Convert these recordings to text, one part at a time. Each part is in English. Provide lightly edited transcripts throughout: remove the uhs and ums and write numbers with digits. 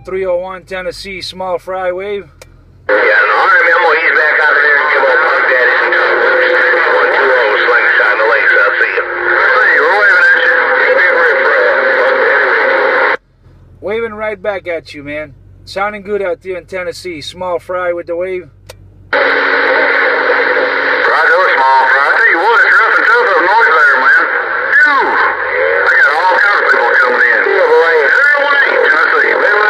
301 Tennessee, small fry wave. Yeah, no, RMMO, he's back out there and give old Punk Daddy some tools. 120 slingshot in the lakes, I'll see you. Hey, we're waving at you. Waving right back at you, man. Sounding good out there in Tennessee. Small fry with the wave. Roger, small fry. I tell you what, it's rough and tough up north there, man. Phew. I got all kinds of people coming in. 018 Tennessee.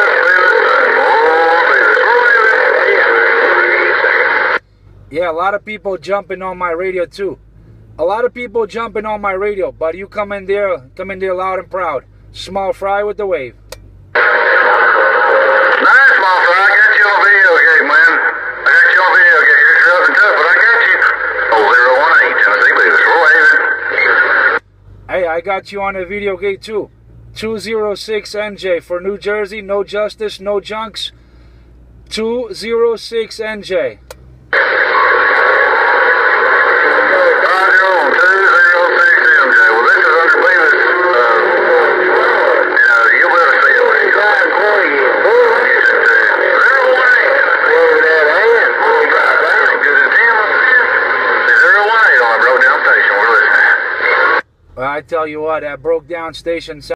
Yeah, a lot of people jumping on my radio too. A lot of people jumping on my radio, but you come in there loud and proud. Small fry with the wave. Nice, small fry. I got you on video gate, man. I got you on video gate. It's rough and tough, but I got you. Oh, 018 Tennessee, Beavis. We're waving. Hey, I got you on the video gate too. 206 NJ for New Jersey. No justice, no junks. 206 NJ. I tell you what, that broke down station